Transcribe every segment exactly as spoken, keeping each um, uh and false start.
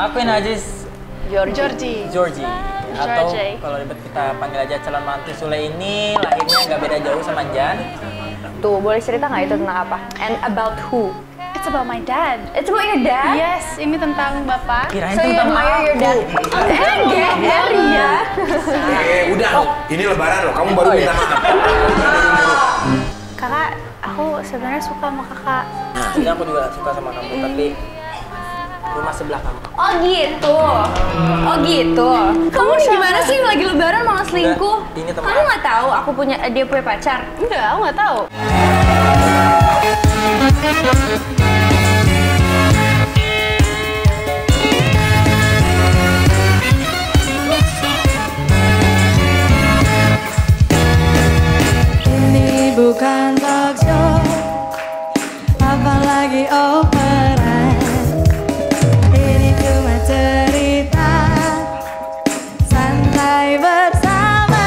Aku Najis Georgie. Georgie. Atau kalau ribet kita panggil aja calon mantu Sule ini lahirnya nggak beda jauh sama Jan. Tuh, boleh cerita nggak itu tentang apa? And about who? It's about my dad. It's about your dad? Yes, ini tentang bapak. Kirain So you tentang admire your dad? Enggak, ya. Eh, udah loh. Ini lebaran loh. Kamu baru minta maaf. Kakak, aku sebenarnya suka sama kakak. Sebenarnya aku juga suka sama kamu, tapi rumah sebelah kamu. Oh gitu. Oh gitu. Kamu nih gimana sih lagi lebaran malah selingkuh? Udah, ini teman. Kamu nggak tahu aku punya dia punya pacar? Enggak, aku nggak tahu. Ini bukan talk show, apalagi operan. Ini cuma cerita santai bersama.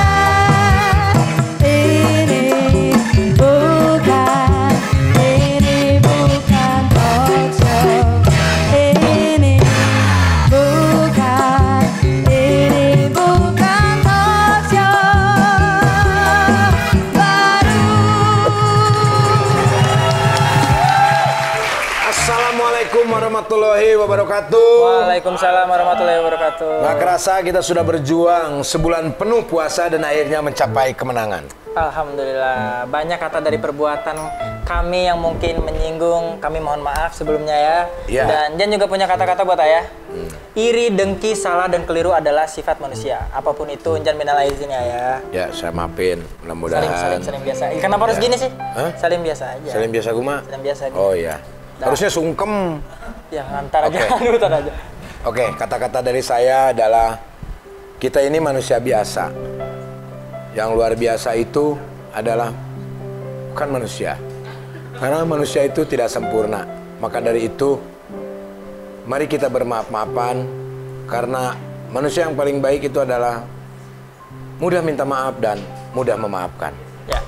Ini bukan, ini bukan talk show. Ini bukan, ini bukan talk show. Assalamualaikum warahmatullahi wabarakatuh. Waalaikumsalam warahmatullahi wabarakatuh. Gak kerasa kita sudah berjuang sebulan penuh puasa dan akhirnya mencapai kemenangan. Alhamdulillah, banyak kata dari perbuatan kami yang mungkin menyinggung, kami mohon maaf sebelumnya ya. Ya. Dan Jan juga punya kata-kata buat ayah. Hmm. Iri, dengki, salah, dan keliru adalah sifat manusia. Apapun itu, Jan minal aizin ya ya. Ya, saya maafin. Mudah-mudahan. Saling, saling, saling biasa. Eh, kenapa harus Ya. gini sih? Hah? Saling biasa aja. Salim biasa guma? Saling biasa aja. Oh iya. Dah. Harusnya sungkem. Ya, ntar aja, Oke. ntar aja. Oke, kata-kata dari saya adalah kita ini manusia biasa. Yang luar biasa itu adalah bukan manusia. Karena manusia itu tidak sempurna. Maka dari itu, mari kita bermaaf-maafan. Karena manusia yang paling baik itu adalah mudah minta maaf dan mudah memaafkan. Ya.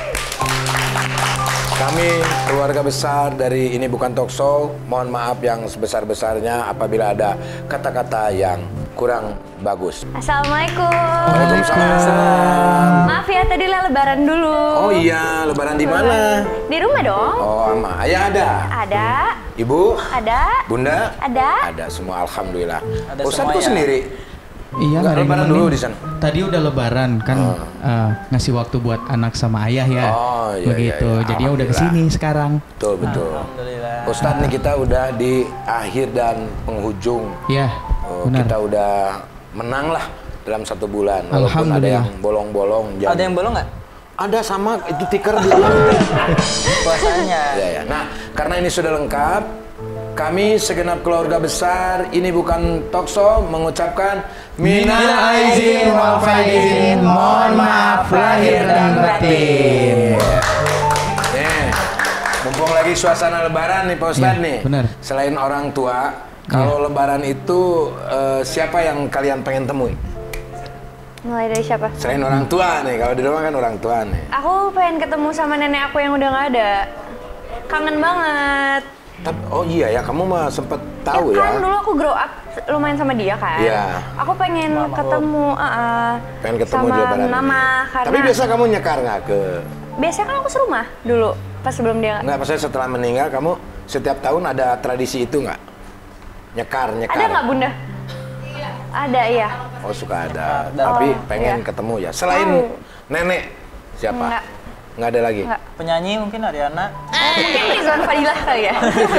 Kami keluarga besar dari Ini Bukan Talk Show, mohon maaf yang sebesar-besarnya apabila ada kata-kata yang kurang bagus. Assalamualaikum. Waalaikumsalam. Maaf ya tadi lah lebaran dulu. Oh iya, lebaran di mana? Di rumah dong. Oh, ama. Ayah ada? Ada. Ibu? Ada. Bunda? Ada. Ada semua, alhamdulillah. Ada Ustadz semua kok ya? sendiri? Iya, Nggak nggak ada lebaran yang dulu nemenin. di sana? Tadi udah lebaran kan, Oh. eh, ngasih waktu buat anak sama ayah ya. Oh, iya, begitu. iya, iya. Jadinya udah Alhamdulillah. kesini sekarang. Betul, betul. Alhamdulillah. Ustadz nih kita udah di akhir dan penghujung. Ya, Oh, benar. kita udah menang lah dalam satu bulan. Walaupun ada Alhamdulillah. yang bolong-bolong. Ada yang bolong nggak? Ada sama itu tiker di Puasanya. ya, ya. Nah, karena ini sudah lengkap, kami segenap keluarga besar Ini Bukan Talk Show mengucapkan minal aizin wal faizin, mohon maaf lahir dan batin. Nih, mumpung lagi suasana lebaran nih Pak Ustadz Iya, nih. benar. Selain orang tua, kalau lebaran itu eh, siapa yang kalian pengen temui? Mulai dari siapa? Selain orang tua nih, kalau di rumah kan orang tua nih. Aku pengen ketemu sama nenek aku yang udah nggak ada. Kangen banget. Tapi- Oh iya ya, kamu mah sempet tahu ya. ya. Kan dulu aku grow up lumayan sama dia kan. Iya. Aku pengen Mama ketemu uh, uh, Pengen ketemu sama di lebaran ini. mama karena Tapi biasa kamu nyekar nggak ke? biasanya kan aku serumah dulu pas sebelum dia. Nggak, maksudnya setelah meninggal kamu setiap tahun ada tradisi itu nggak? Nyekar, nyekar. Ada nggak bunda? Ada iya. Oh suka ada, Ada. tapi Oh, pengen iya. ketemu ya. Selain Oh. nenek, siapa? Nggak. Nggak ada lagi? Nggak. Penyanyi mungkin Ariana. Mungkin Rizwan Fadilah kali ya.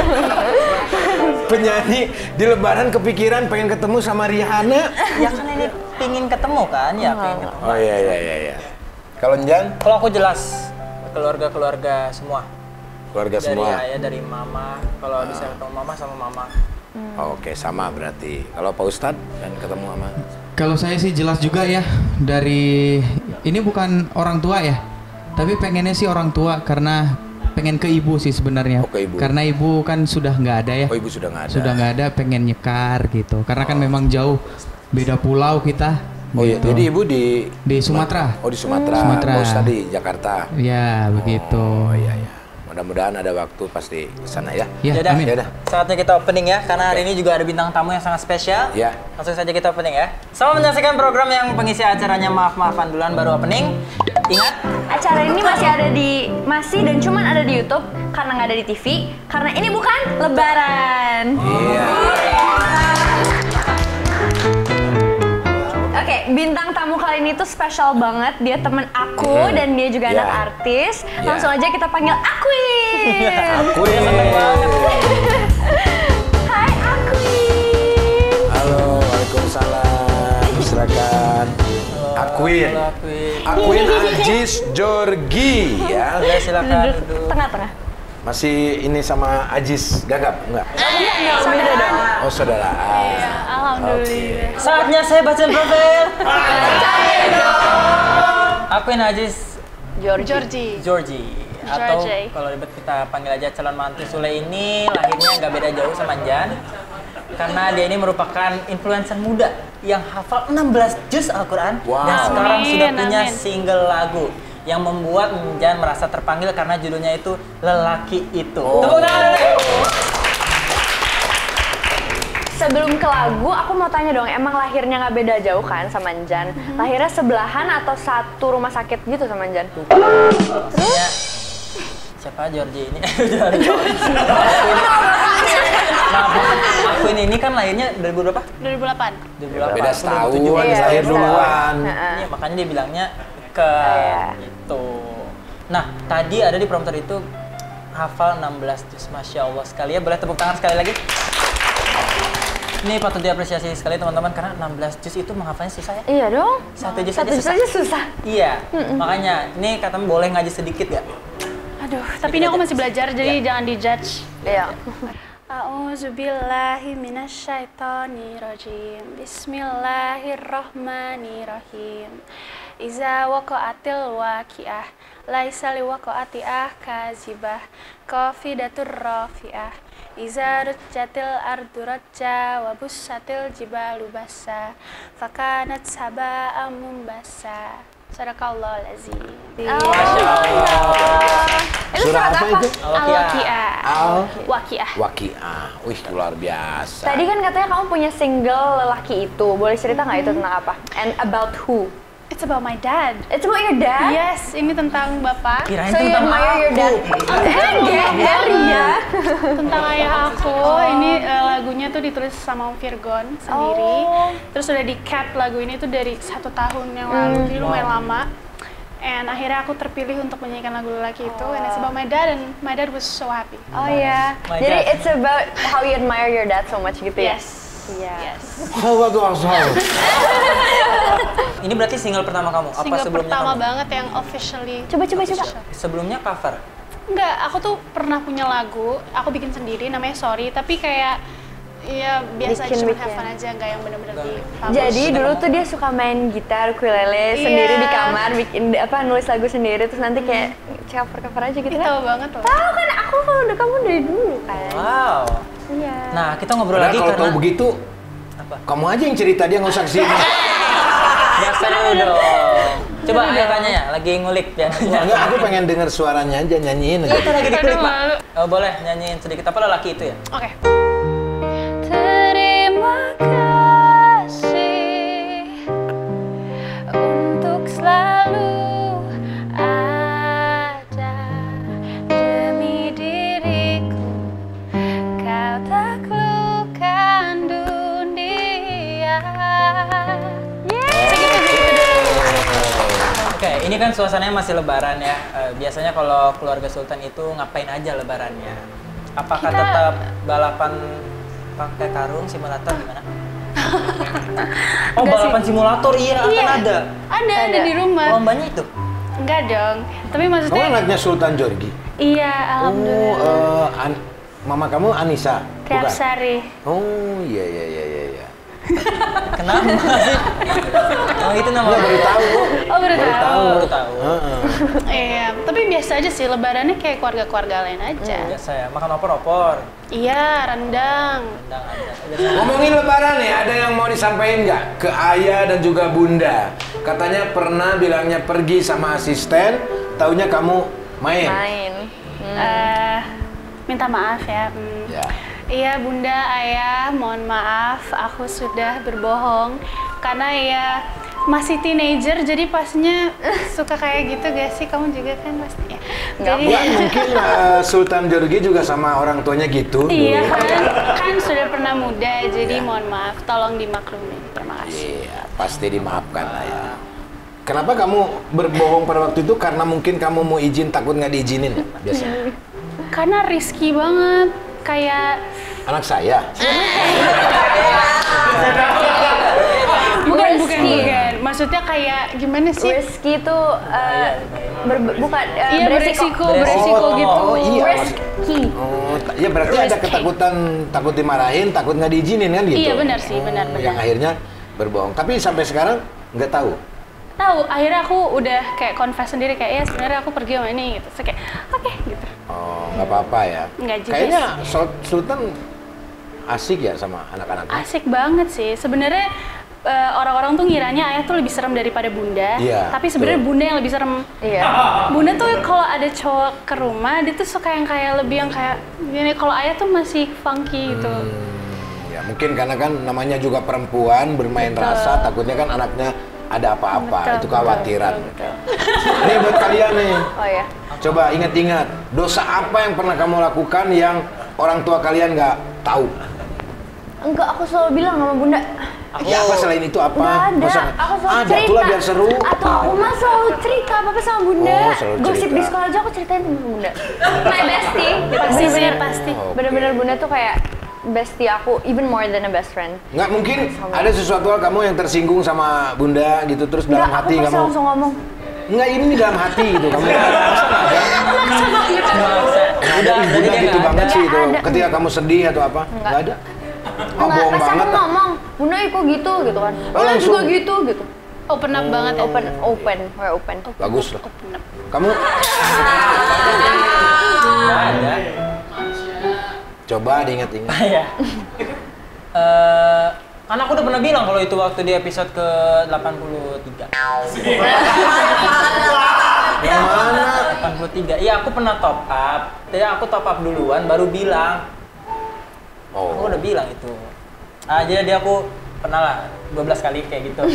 Penyanyi di lebaran kepikiran pengen ketemu sama Rihanna? Ya kan ini pingin ketemu kan? Ya pingin ketemu. Oh iya iya iya. iya. Kalau Njan, Kalau aku jelas keluarga-keluarga semua. keluarga Dari semua. ayah, dari mama. Kalau bisa ketemu mama sama mama. Oh, Oke, sama berarti. Kalau Pak Ustadz dan ketemu sama Kalau saya sih jelas juga ya, dari ini bukan orang tua ya, tapi pengennya sih orang tua karena pengen ke ibu sih sebenarnya. Oh, ke ibu. Karena ibu kan sudah nggak ada ya. Oh ibu sudah nggak ada. Sudah nggak ada, pengen nyekar gitu. Karena kan memang jauh, beda pulau kita. Oh iya, gitu. jadi ibu di Di Sumatera. Oh di Sumatera. Sumatera. Pak Ustadz di Jakarta. Ya begitu. Oh iya iya. mudah-mudahan ada waktu pasti ke sana ya. Ya, Yaudah, amin. Yaudah. saatnya kita opening ya, karena hari Oke. ini juga ada bintang tamu yang sangat spesial. Ya. Langsung saja kita opening ya. Selamat menyaksikan program yang pengisi acaranya maaf-maafan duluan baru opening. Ingat, Acara ini masih ada di masih dan cuman ada di YouTube karena nggak ada di T V karena ini bukan Lebaran. Iya. Oke, bintang tamu kali ini tuh spesial banget. Dia temen aku dan dia juga Ya. anak artis. Ya. Langsung aja kita panggil Akwin. Akwin. Hai Akwin. Halo, waalaikumsalam. Silakan. Akwin. halo Akwin. Akwin Ajis Jorgi ya. Ya silakan Duduk duduk. tengah-tengah. Masih ini sama Ajis Gagap enggak? Beda dong. Oh, saudara. Alhamdulillah. Saatnya saya bacain profil. Akwin Ajis Georgie. Georgie. Atau Georgie. kalau ribet kita panggil aja calon mantu Sule ini lahirnya nggak beda jauh sama Jan. Karena dia ini merupakan influencer muda yang hafal enam belas juz Al-Quran Wow. dan sekarang Amin, sudah punya amin. single lagu yang membuat Jan merasa terpanggil karena judulnya itu Lelaki Itu. Tepuk tangan. Sebelum ke lagu, aku mau tanya dong, emang lahirnya nggak beda jauh kan sama Jan? Lahirnya sebelahan atau satu rumah sakit gitu sama Jan? Maksudnya, siapa Georgie ini? Maaf, Akwin ini kan lahirnya dua ribu berapa? dua ribu delapan. dua ribu delapan. Beda Aku setahun, dua ribu tujuh. Iya, lahir beda. duluan. Heeh. Iya, makanya dia bilangnya ke Iya. itu. Nah, tadi ada di prompter itu hafal enam belas juz. Masya Allah sekali ya. Boleh tepuk tangan sekali lagi? Ini patut diapresiasi sekali teman-teman karena enam belas juz itu menghafalnya susah ya. Iya dong. Satu juz Satu aja juz susah. aja susah. Iya, makanya ini katanya boleh ngaji sedikit ya. Aduh, tapi ini aku masih belajar jadi jangan dijudge. Iya. A'udzubillahi minasyaitonirrajim. Bismillahirrahmanirrahim. Iza waqa'atil waqi'ah, laisa liwaqa'atiha kazibah, qafidatur rafi'ah. Iza rujjatil ardu rajja wa bussatil jibalu bassa, fakanat saba'an mumbassa. Sadaqallahul azim. Itu Surah surat apa apa? itu? Al-Waqi'ah. Al Waqi'ah. Waqi'ah. Wih, luar biasa. Tadi kan katanya kamu punya single Lelaki Itu. Boleh cerita nggak itu tentang apa? And about who? It's about my dad. It's about your dad? Yes, ini tentang bapak. Kirain So you tentang admire your dad? aku. Enggak, ya. Tentang ayah aku. Ini eh, lagunya tuh ditulis sama Om Virgon sendiri. Oh. Terus udah di cap lagu ini tuh dari satu tahun yang lalu. Jadi lumayan lama. And akhirnya aku terpilih untuk menyanyikan lagu Lelaki Itu. And it's about my dad and my dad was so happy. Oh ya. My Jadi dad. it's about how you admire your dad so much gitu ya? Yes. Iya. Yes. Hawa tuh asal. Ini berarti single pertama kamu? Apa Single sebelumnya pertama kamu? banget yang officially. Coba coba coba. Sebelumnya cover. Enggak, aku tuh pernah punya lagu. Aku bikin sendiri namanya Sorry. Tapi kayak ya biasa aja Bikin, cuma bikin. have fun aja, nggak yang bener-bener di Jadi dulu tuh dia suka main gitar, ukulele sendiri di kamar, bikin apa nulis lagu sendiri terus nanti kayak cover cover aja gitu kan? tahu banget loh. Tahu kan aku kalau udah kamu dari dulu kan? Wow. Iya. Nah, kita ngobrol Padahal lagi kalau karena tahu begitu, apa? kamu aja yang cerita, dia nggak usah kesini. Biasa dulu dong. Coba ayah tanya ya, lagi ngulik ya. Enggak, aku pengen denger suaranya aja, nyanyiin aja. Kita lagi diklik, Aduh, Pak. malu. Oh, boleh nyanyiin sedikit apa Lelaki Itu ya? Oke. Terima kasih untuk selalu ada demi diriku. Kau taklukkan dunia. Oke, ini kan suasananya masih lebaran ya. Eh, biasanya kalau keluarga Sultan itu ngapain aja lebarannya? Apakah Kita- tetap balapan pakai karung simulator gimana? Oh, balapan simulator iya, akan ada. Ada, ada di rumah. Lombanya itu. Enggak dong. Tapi Kamu maksudnya anaknya Sultan Jorgi? iya, Oh, alhamdulillah. eh, an- mama kamu Anissa? Bukan? Triapsari. Oh, iya, iya, iya, iya. iya. Kenapa sih? Emang itu nama Nggak, baru tahu. Oh, baru tahu. Baru tahu. Heeh. Iya, tapi biasa aja sih lebarannya kayak keluarga-keluarga lain aja. Biasa ya, makan opor-opor. Iya, rendang. Rendang ada. Biasa. Ngomongin lebaran nih, ada yang mau disampaikan nggak ke ayah dan juga bunda? Katanya pernah bilangnya pergi sama asisten, taunya kamu main. Main. Hmm. Eh, minta maaf ya. Hmm. Ya. Iya Bunda, Ayah, mohon maaf aku sudah berbohong karena ya masih teenager jadi pastinya suka kayak gitu gak sih? Kamu juga kan pasti ya. Jadi Ya, mungkin uh, Sultan Jorgi juga sama orang tuanya gitu. iya dulu. kan, kan sudah pernah muda jadi Ya. mohon maaf, tolong dimaklumi. Terima kasih. Iya, pasti dimaafkan lah ya. Kenapa kamu berbohong pada waktu itu? Karena mungkin kamu mau izin takut nggak diizinin ya biasanya. Karena risky banget, kayak Anak saya. bukan bukan Risky. bukan. Maksudnya kayak gimana sih? Risky itu uh, ber- bukan uh, Iya beresiko, beresiko Oh, gitu. oh, iya. Risky. Oh, ta- ya berarti ada Risky. ketakutan, takut dimarahin, takut nggak diizinin kan gitu. Iya benar sih, benar Oh, benar. Yang akhirnya berbohong. Tapi sampai sekarang nggak tahu. Tahu, akhirnya aku udah kayak confess sendiri kayak ya sebenarnya aku pergi sama ini gitu. Terus kayak oke gitu. Oh, nggak apa-apa ya. Nggak juga Kayaknya Sul- Sultan asik ya sama anak-anaknya. Asik banget sih. Sebenarnya eh, orang-orang tuh ngiranya ayah tuh lebih serem daripada bunda. Iya, Tapi sebenarnya betul. bunda yang lebih serem. Iya. Bunda tuh kalau ada cowok ke rumah dia tuh suka yang kayak lebih yang kayak gini. Kalau ayah tuh masih funky gitu. Hmm, ya mungkin karena kan namanya juga perempuan bermain Betul. rasa, takutnya kan anaknya ada apa-apa, Betul, itu betul, kekhawatiran. betul, betul. Ini buat kalian nih, Oh ya. coba ingat-ingat dosa apa yang pernah kamu lakukan yang orang tua kalian nggak tahu? Enggak, aku selalu bilang sama bunda. Ya apa selain itu apa? Nggak ada, Masa- aku selalu ada cerita. itulah biar seru. Atau Uma selalu cerita apa-apa sama bunda. Oh, selalu Gosip cerita. di sekolah aja aku ceritain sama bunda. My bestie. Pasti sih, Bener-bener- pasti. Oh, oke. Bener-bener bunda tuh kayak bestie aku, even more than a best friend. Nggak mungkin ada sesuatu hal kamu yang tersinggung sama bunda gitu terus dalam Enggak, aku hati pasti kamu langsung ngomong. nggak ini dalam hati gitu kamu masa nggak ada? Udah, Ih, berarti bunda dia gitu nggak banget ada. sih itu Nggak ada. ketika kamu sedih atau apa nggak ada. Oh, Enggak, bohong pasti banget. aku ah. ngomong. Bunda kok gitu gitu kan. Oh, Bunda juga langsung. gitu gitu. Open up banget ya. Open, open, we're open. Bagus lah. Open up. Kamu Nggak ada. coba diingat-ingat. Iya. Eh, kan aku udah pernah bilang kalau itu waktu di episode ke delapan puluh tiga. Yang mana? delapan puluh tiga. Iya, aku pernah top up. Jadi aku top up duluan baru bilang. Aku Oh. udah bilang itu. Ah, jadi dia aku pernah lah dua belas kali kayak gitu.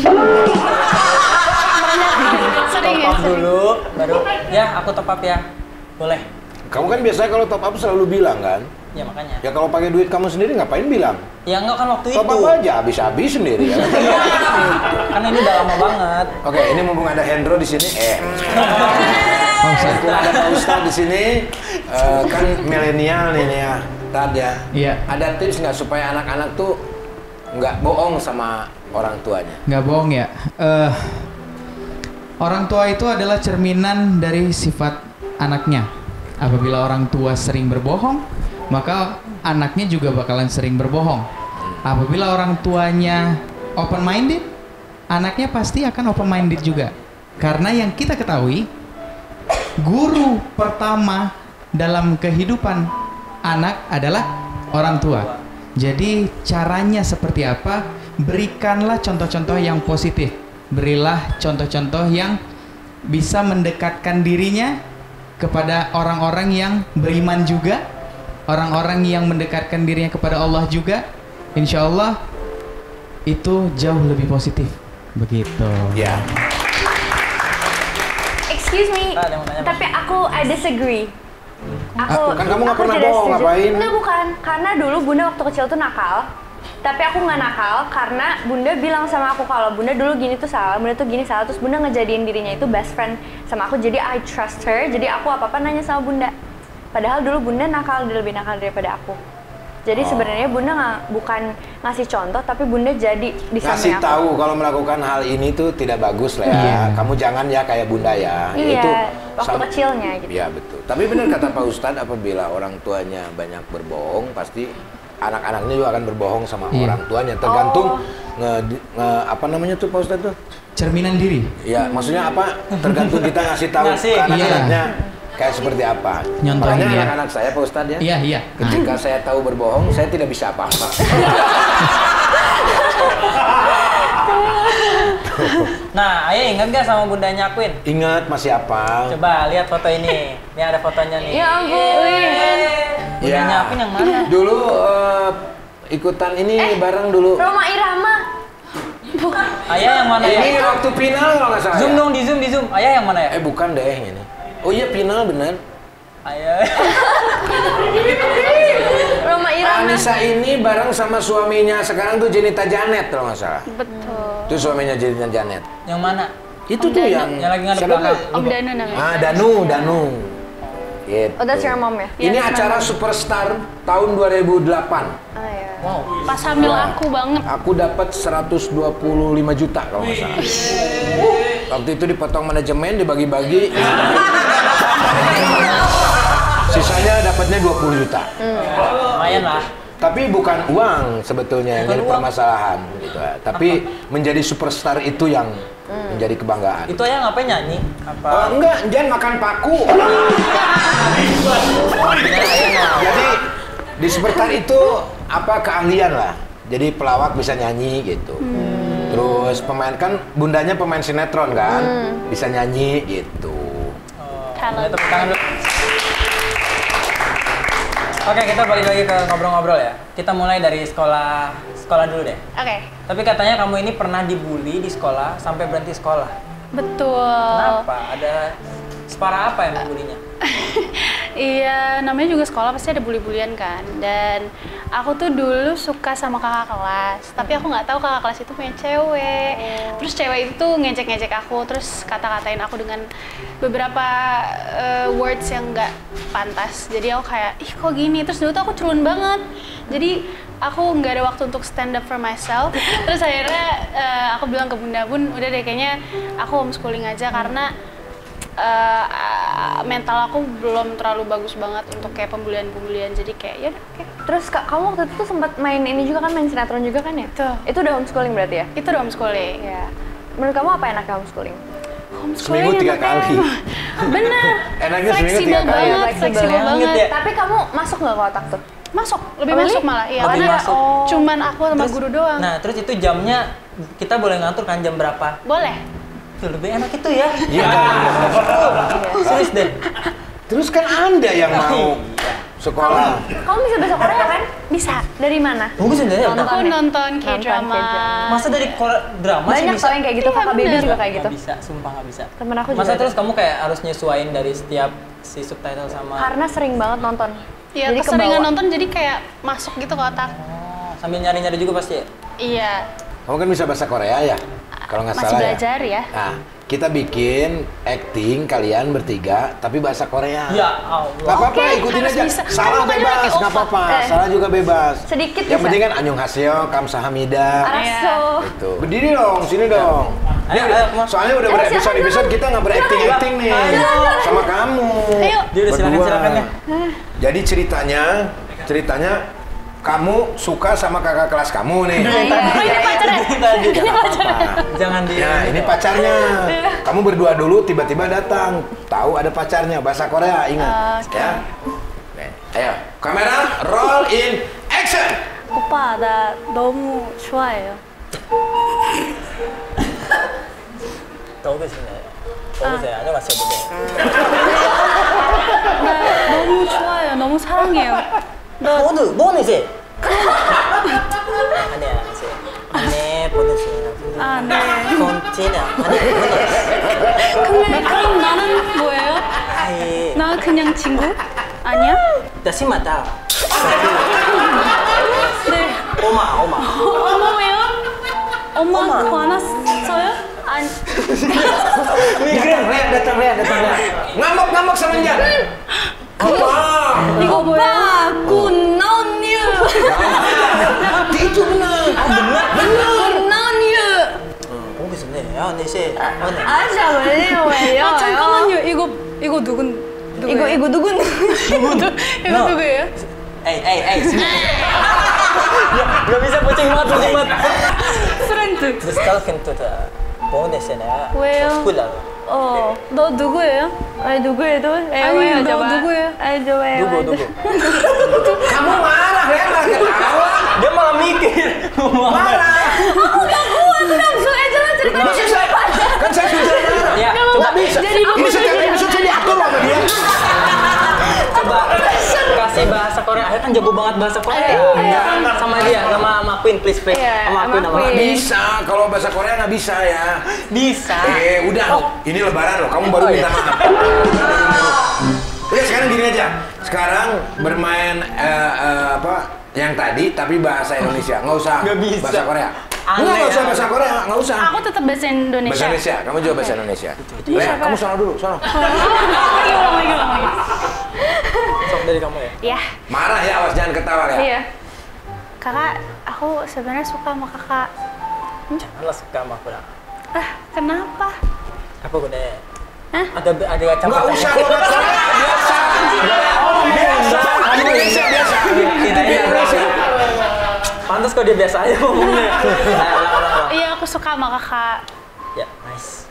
Sering Top ya, up sering. dulu baru ya aku top up ya. Boleh. Kamu kan biasanya kalau top up selalu bilang kan? Ya makanya. Ya kalau pakai duit kamu sendiri ngapain bilang? Ya enggak kan waktu Top itu. up aja habis-habis sendiri ya. Kan ini udah lama banget. Oke, ini mumpung ada Hendro di sini, eh, Oh, saya. mumpung ada Pak Ustadz di sini, eh, kan milenial nih nih ya, Tad ya. Iya. Ada tips nggak supaya anak-anak tuh nggak bohong sama orang tuanya? Nggak bohong ya. Eh, orang tua itu adalah cerminan dari sifat anaknya. Apabila orang tua sering berbohong, maka anaknya juga bakalan sering berbohong. Apabila orang tuanya open minded, anaknya pasti akan open minded juga. Karena yang kita ketahui, guru pertama dalam kehidupan anak adalah orang tua. Jadi caranya seperti apa? Berikanlah contoh-contoh yang positif. Berilah contoh-contoh yang bisa mendekatkan dirinya kepada orang-orang yang beriman juga, orang-orang yang mendekatkan dirinya kepada Allah juga. Insya Allah itu jauh lebih positif. Begitu. Ya. Excuse me, Ah, ada yang mau nanya, tapi aku I disagree. Aku, Kan kamu nggak aku pernah tidak bohong, setuju. ngapain? Enggak, bukan. Karena dulu bunda waktu kecil tuh nakal. Tapi aku nggak nakal karena bunda bilang sama aku kalau bunda dulu gini tuh salah, bunda tuh gini salah. Terus bunda ngejadiin dirinya itu best friend sama aku. Jadi I trust her. Jadi aku apa-apa nanya sama bunda. Padahal dulu bunda nakal, dia lebih nakal daripada aku. Jadi sebenarnya bunda nggak bukan ngasih contoh, tapi bunda jadi di Ngasih samping aku. tahu kalau melakukan hal ini tuh tidak bagus lah ya. Iya. Kamu jangan ya kayak bunda ya. Iya, Itu waktu sam- kecilnya gitu. Iya betul. Tapi benar kata Pak Ustadz, apabila orang tuanya banyak berbohong, pasti anak-anaknya juga akan berbohong sama Iya. orang tuanya. Tergantung Oh. nge, nge- apa namanya tuh Pak Ustadz tuh? Cerminan diri. Ya, maksudnya apa? Tergantung kita ngasih tahu Ngasih, ke anak-anaknya iya. kayak seperti apa. Nyontohin Makanya ya. anak-anak saya Pak Ustadz ya. Iya, iya. Ketika saya tahu berbohong, saya tidak bisa apa-apa. Nah, ayah ingat gak sama bundanya Queen? Ingat, masih apa? Coba lihat foto ini. Ini ada fotonya nih. Ya ampun. Bundanya Queen yang mana? Dulu uh, ikutan ini Eh, bareng dulu. Roma Irama. Ayah yang mana ya? Ini waktu final kalau nggak salah. Zoom ya? dong, di zoom, di zoom. Ayah yang mana ya? Eh bukan deh ini. Oh iya final bener. Ayah. Roma Irama. Anissa ini bareng sama suaminya sekarang tuh Jenita Janet kalau nggak salah. Betul. Itu suaminya Jenita Janet. Yang mana? Itu Om tuh Danu. yang Yang lagi ngadep siapa belakang. tuh? Om Danu namanya. Ah Danu, Danu. Gitu. Oh, that's your mom ya? Ini Yes, acara ma'am. Superstar tahun dua ribu delapan. Oh iya. Wow. Pas hamil aku banget. Aku dapat seratus dua puluh lima juta kalau nggak salah. Waktu itu dipotong manajemen, dibagi-bagi. Sisanya dapatnya dua puluh juta. Lumayan lah. Tapi bukan uang sebetulnya yang Bukan jadi uang. permasalahan gitu ya. Tapi menjadi superstar itu yang menjadi kebanggaan. Itu ayah ngapain nyanyi? Apa? Oh enggak, jangan makan paku. Jadi di superstar itu apa keahlian lah. Jadi pelawak bisa nyanyi gitu. Terus pemain kan bundanya pemain sinetron kan, bisa nyanyi gitu. Oh, Talent. boleh tepuk tangan dulu. Oke, kita balik lagi ke ngobrol-ngobrol ya. Kita mulai dari sekolah sekolah dulu deh. Oke. Tapi katanya kamu ini pernah dibully di sekolah sampai berhenti sekolah. Betul. Kenapa? Ada separah apa yang membulinya? Iya, namanya juga sekolah pasti ada bully-bulian kan. Dan aku tuh dulu suka sama kakak kelas, tapi aku nggak tahu kakak kelas itu punya cewek. Terus cewek itu ngejek-ngejek aku, terus kata-katain aku dengan beberapa uh, words yang nggak pantas. Jadi aku kayak, ih kok gini? Terus dulu tuh aku culun banget. Jadi aku nggak ada waktu untuk stand up for myself. Terus akhirnya uh, aku bilang ke Bunda, Bun, udah deh kayaknya aku homeschooling aja karena uh, mental aku belum terlalu bagus banget untuk kayak pembulian-pembulian. Jadi kayak ya udah oke. Terus Kak, kamu waktu itu sempat main ini juga kan, main sinetron juga kan ya? Tuh. Itu udah homeschooling berarti ya? Itu udah homeschooling. Iya. Menurut kamu apa enaknya homeschooling? Homeschooling Seminggu tiga enaknya- kali. Bener. Enaknya seminggu Fleksibel tiga kali. banget, Fleksibel fleksibel banget banget. ya. Tapi kamu masuk nggak ke otak tuh? Masuk, lebih Oh, really? masuk malah. Iya, Lebih karena masuk. cuman aku sama Terus- guru doang. Nah, terus itu jamnya kita boleh ngatur kan jam berapa? Boleh. Tuh, lebih enak itu ya. Iya. Serius deh. Terus kan Anda yang mau sekolah. Kamu bisa bahasa Korea kan? Bisa. Dari mana? Bagus ya. Nonton. Aku ya? nonton Nonton K-drama. K-drama. Masa dari Korea drama sih Banyak bisa? tau yang kayak gitu, Iya, kakak baby bener. juga kayak gitu. Nggak bisa, sumpah nggak bisa. Temen aku Masa juga terus ada. kamu kayak harus nyesuain dari setiap si subtitle sama Karena sering banget nonton. Iya, Jadi keseringan kebawa. nonton jadi kayak masuk gitu ke otak. Oh, sambil nyari-nyari juga pasti ya? Iya. Kamu kan bisa bahasa Korea ya? Kalau nggak Masih salah belajar ya. Nah, kita bikin acting kalian bertiga, tapi bahasa Korea. Ya Allah. Gak apa-apa, Oke, ikutin harus aja. bisa. Salah Kan makanya bebas, pakai nggak opa. apa-apa. Eh. Salah juga bebas. Sedikit Yang bisa. penting kan annyeonghaseyo, kamsahamnida. Araso. Gitu. Berdiri dong, sini dong. Ayo, Ini ayo, udah- soalnya udah Ayo, berepisode-episode kita nggak berakting-acting nih. Sama kamu. Ayo. Dia udah silakan Berdua. silakan ya. Jadi ceritanya, ceritanya kamu suka sama kakak kelas kamu nih. Oh, ini pacarnya. Tadi. Nggak apa-apa. Jangan di. Nah, ini pacarnya. Kamu berdua dulu, tiba-tiba datang. Tahu ada pacarnya, bahasa Korea, ingat. Oke. Ya. Oke, ayo, kamera, roll in, action. 오빠, 나 너무 좋아해요. Tahu ke sini. Tahu saya aja masih ada. 나 너무 좋아해요. 너무 사랑해요. 모두 뭐는 이제. 아니야, 이제. 네, 보내주세요. 아, 네. 손지나. 아니, 보내. 근데 그럼 나는 뭐예요? 아이. 나 그냥 친구? 아니야? 나 심하다. 네. 오마, 오마. 엄마 왜요? 엄마 화났어요? 아니. Migran, Rea, datang, Rea, datang, Rea. Ngamuk-ngamuk sama Jan. Apa? 이거 뭐야? Kuno niu. Itu benar. benar. Kuno niu. 보고 있었네. 야, 네, 씨. 맞네. Aja 왜요 왜요? 아, 잠깐만요. 이거 이거 누군 누구예요? Igo igo dugun. 이거 No. 누구예요? Eh, eh, eh, sini. Gak bisa pucing banget, pucing banget. 프렌드. Terus kalau kentut, 보내세요. 왜요? Sekolah. 어, 너 누구예요? Eh dugu itu. Eh Ayo, 왜요 no, coba? dugu ya. Eh coba ya. Dugo, dugo. Kamu marah, Rea, nggak ketawa. Dia malah mikir. Marah. Aku gak kuat langsung aja lah cerita. Masa dikasih bahasa Korea, akhirnya kan jago banget bahasa Korea. Iya. Sama dia, sama sama Queen, please, please. Iya, Sama Queen, sama sama Queen. Nggak bisa, kalau bahasa Korea nggak bisa ya. Bisa. Eh, udah, ini lebaran loh, kamu baru Oh, minta iya. maaf. Udah, sekarang gini aja. Sekarang bermain eh, eh, apa yang tadi, tapi bahasa Indonesia. Nggak usah Nggak bisa. bahasa Korea. Aneh Nggak, nggak usah ya. bahasa Korea, nggak usah. Aku tetap bahasa Indonesia. Bahasa Indonesia, kamu juga bahasa Indonesia. Lea, kamu sono dulu, sono. Lagi, ulang lagi, ulang lagi. Sok dari kamu ya. Ya, Marah ya, awas jangan ketawa ya. Iya. kakak, aku sebenarnya suka sama kakak. Janganlah suka sama aku lah. Ah, kenapa? Apa gue deh? Hah? Ada ada campur. Nggak usah logat Korea, biasa. Oh, Biasa, Indonesia biasa. Kita Itu Indonesia. Pantas kok dia biasa aja ngomongnya. Nah, ulang, ulang, ulang. Iya, aku suka sama kakak. Ya, nice.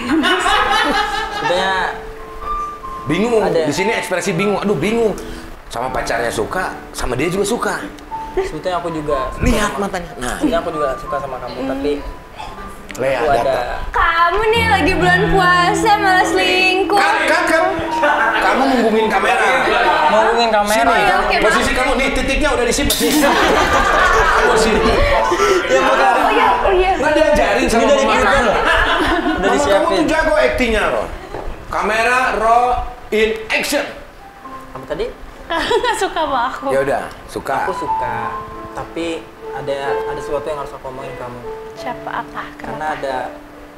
Sebetulnya Bingung, Ada. di sini ekspresi bingung. Aduh, bingung. Sama pacarnya suka, sama dia juga suka. sebetulnya aku juga suka Lihat sama- matanya. Nah, Sebetulnya aku juga suka sama kamu, tapi Lea aku ada datang. Kamu nih lagi bulan puasa malah selingkuh. Kan, kan, kamu, kamu menghubungin kamera. mau hubungin kamera. Sini, ya, oke, posisi kamu nih, titiknya udah di sini. Kamu sini. Ya, bukan. Oh iya, oh iya. Nggak diajarin sama Udah mama dibikin. kamu. Udah Mama kamu disiapin. tuh jago aktingnya loh. Kamera, roll, in action. Apa tadi? Kakak nggak suka sama aku. Ya udah, suka. Aku suka, tapi ada ada sesuatu yang harus aku omongin ke kamu. Siapa apa? Karena Kenapa? ada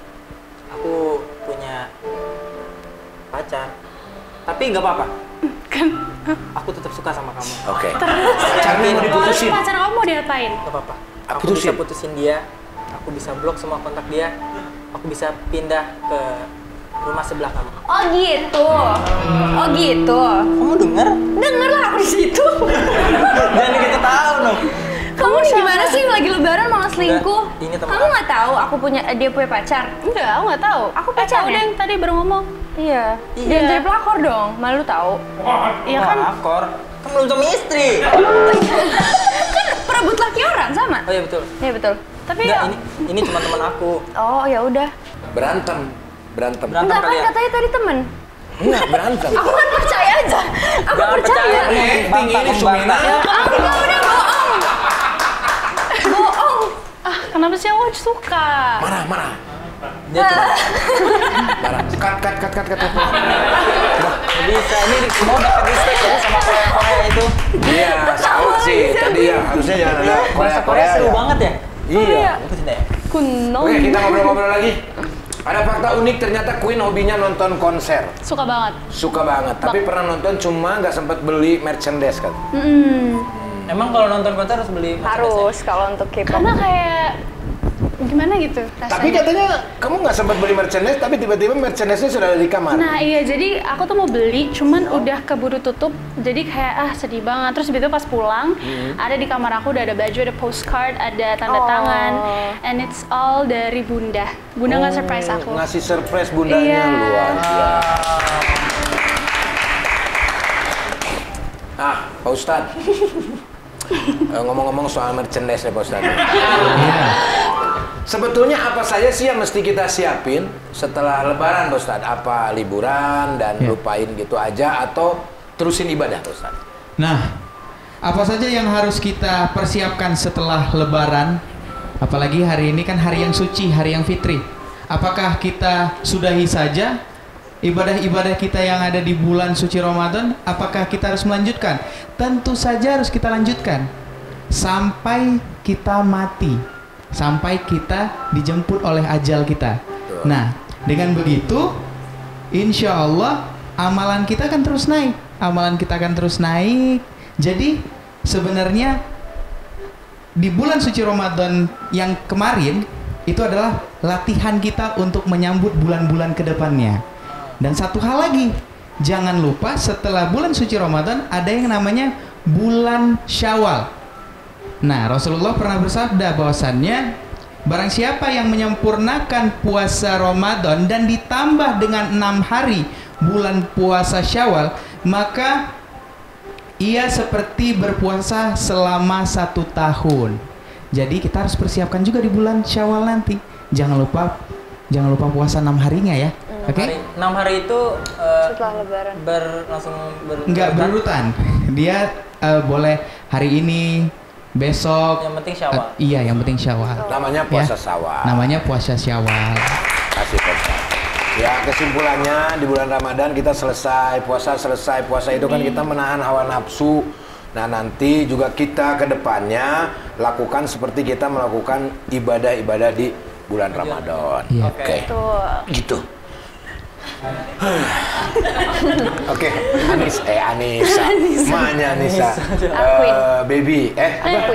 aku punya pacar. Tapi nggak apa-apa. Aku tetap suka sama kamu. Oke. Pacarnya mau Terus diputusin. pacar kamu mau diapain? Nggak apa-apa. Ah, Aku bisa putusin. putusin dia. Aku bisa blok semua kontak dia. Aku bisa pindah ke rumah sebelah kamu. Oh gitu. Oh gitu. Kamu denger? Denger lah aku di situ. Jangan kita tahu dong. Kamu nih gimana sih lagi lebaran malah selingkuh? Enggak, ini teman Kamu aku. nggak tahu aku punya dia punya pacar? Enggak, aku nggak tahu. Aku Eh, pacarnya. tahu deh yang tadi baru ngomong. Iya. Iya. Dia jadi pelakor dong. Malu tahu. Iya kan? Akor. Kan belum suami istri. Kan perebut laki orang sama. Oh iya betul. Iya betul. Tapi Enggak, ya, ini ini cuma teman aku. Oh ya udah. Berantem. Berantem. Berantem. Enggak kan kalian. katanya tadi temen. Enggak, berantem. Aku kan percaya aja. Aku Jangan percaya. percaya. Acting ini Sumina. Aku nggak udah bohong. Bohong. ah, kenapa sih aku suka? Marah, marah. Dia cuma Marah. Cut, cut, cut, cut, cut. cut. bisa. Ini semua dapat respect ya sama Korea-Korea itu. Iya, salut sih. Tadi ya, harusnya jangan ada Bahasa Korea Korea-Korea seru ya. banget ya. Iya. Itu sih deh. Kuno. Oke, kita ngobrol-ngobrol lagi. Ada fakta unik, ternyata Queen hobinya nonton konser. Suka banget. Suka banget, tapi pernah nonton cuma nggak sempat beli merchandise kan? Emang kalau nonton konser harus beli merchandise-nya? Harus kalau untuk K-pop. Karena kayak gimana gitu rasanya. Tapi katanya kamu nggak sempat beli merchandise, tapi tiba-tiba merchandise-nya sudah ada di kamar. Nah iya, jadi aku tuh mau beli, cuman udah keburu tutup, jadi kayak ah sedih banget. Terus begitu pas pulang, ada di kamar aku udah ada baju, ada postcard, ada tanda Oh. tangan, and it's all dari Bunda. Bunda nggak surprise aku. Ngasih surprise bundanya Iya. luar biasa. Ah, Pak Ustadz. Eh, ngomong-ngomong soal merchandise ya Pak Ustadz. Iya. Sebetulnya apa saja sih yang mesti kita siapin setelah Lebaran Pak Ustadz? Apa liburan dan Ya. lupain gitu aja atau terusin ibadah Pak Ustadz? Nah, apa saja yang harus kita persiapkan setelah Lebaran? Apalagi hari ini kan hari yang suci, hari yang fitri. Apakah kita sudahi saja ibadah-ibadah kita yang ada di bulan suci Ramadan? Apakah kita harus melanjutkan? Tentu saja harus kita lanjutkan sampai kita mati, sampai kita dijemput oleh ajal kita. Nah, dengan begitu, insya Allah amalan kita akan terus naik. Amalan kita akan terus naik. Jadi sebenarnya di bulan suci Ramadan yang kemarin itu adalah latihan kita untuk menyambut bulan-bulan ke depannya. Dan satu hal lagi, jangan lupa setelah bulan suci Ramadan ada yang namanya bulan Syawal. Nah, Rasulullah pernah bersabda bahwasannya barang siapa yang menyempurnakan puasa Ramadan dan ditambah dengan enam hari bulan puasa Syawal, maka ia seperti berpuasa selama satu tahun. Jadi kita harus persiapkan juga di bulan Syawal nanti. Jangan lupa, jangan lupa puasa enam harinya ya. Oke? Hari, enam hari itu eh, Setelah Lebaran. ber langsung ber Enggak berurutan. Dia eh, boleh hari ini, besok. Yang penting Syawal. eh, iya, yang penting Syawal. Namanya puasa Ya. Syawal. Namanya puasa Syawal. Kasih Ustaz. Ya kesimpulannya di bulan Ramadan kita selesai puasa selesai puasa itu kan kita menahan hawa nafsu. Nah nanti juga kita ke depannya lakukan seperti kita melakukan ibadah-ibadah di bulan Ramadan. Iya. Oke. Tuh. Gitu. Oke, Anis, eh Anissa, Manya Anissa, Akuin. Eh, baby, eh apa?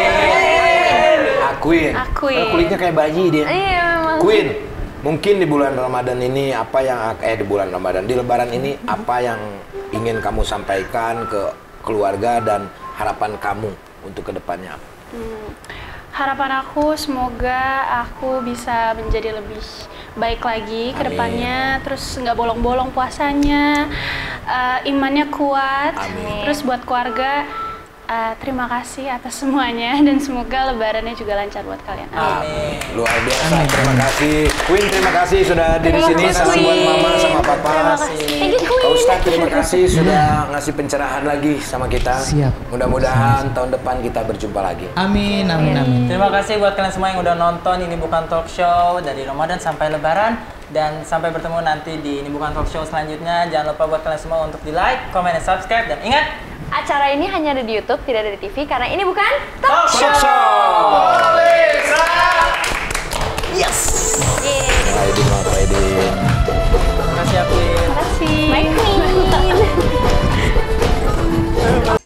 Akuin. Akuin. Eh, kulitnya kayak bayi dia. Iya memang. Queen, mungkin di bulan Ramadan ini apa yang eh di bulan Ramadan di Lebaran ini apa yang ingin kamu sampaikan ke keluarga dan harapan kamu untuk kedepannya? Hmm, harapan aku semoga aku bisa menjadi lebih baik lagi ke Amin. depannya, terus nggak bolong-bolong puasanya, eh, imannya kuat, Amin. terus buat keluarga eh, terima kasih atas semuanya dan semoga lebarannya juga lancar buat kalian. Amin. Luar biasa, terima kasih. Queen, terima kasih sudah di Terima sini. kasih, Salam buat Queen. mama sama papa. Terima kasih. Thank you Pak Queen. Ustadz, terima kasih sudah ngasih pencerahan lagi sama kita. Siap. Mudah-mudahan tahun depan kita berjumpa lagi. Amin, amin, amin. Terima kasih buat kalian semua yang udah nonton Ini Bukan Talk Show dari Ramadan sampai Lebaran, dan sampai bertemu nanti di Ini Bukan Talk Show selanjutnya. Jangan lupa buat kalian semua untuk di like, comment, dan subscribe, dan ingat Acara ini hanya ada di YouTube, tidak ada di T V karena ini bukan talk Talk show. Show. yes. Yeay. Riding, riding. Terima kasih ya, Queen. Terima kasih. Bye Queen.